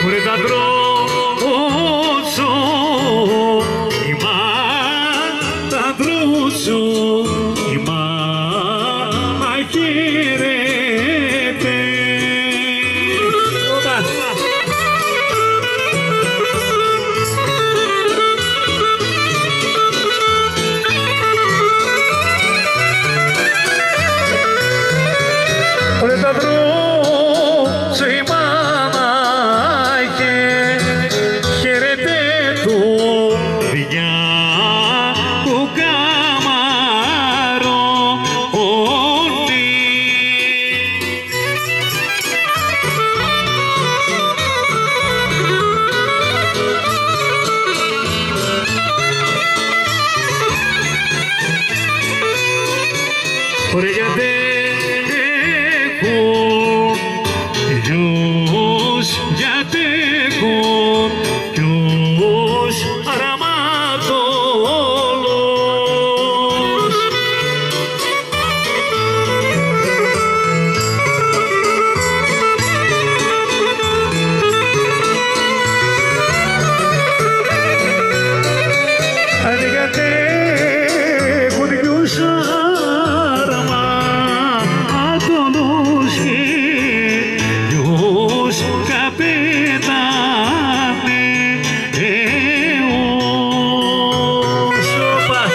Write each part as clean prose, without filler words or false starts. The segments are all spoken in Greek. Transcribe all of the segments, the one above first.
Ωρε τα τρώσω, η μάνα τρώσω, η μάνα χαίρεται. Ωρε τα τρώσω, η μάνα χαίρεται του διά του καμαρώνει. Ωρε γιατί Ποιος γιατί έχω, ποιος αραματόλος. Αν γιατί έχω ποιος αραματόλος καπετάνε σώπα.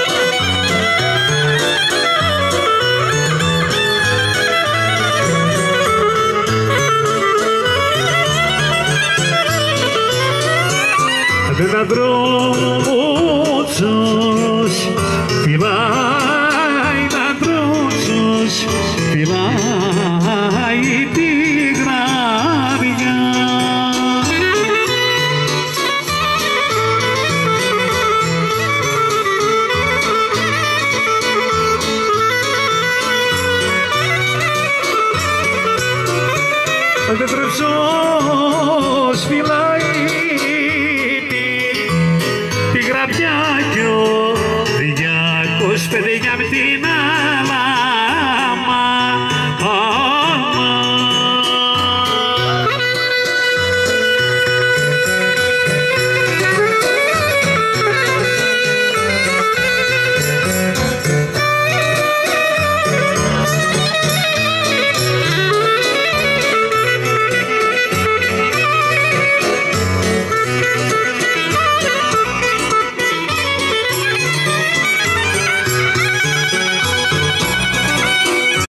Δεν τα τρώσως φυλάει, τα τρώσως φυλάει τη γραβιά. Δεν τρώσως φυλάει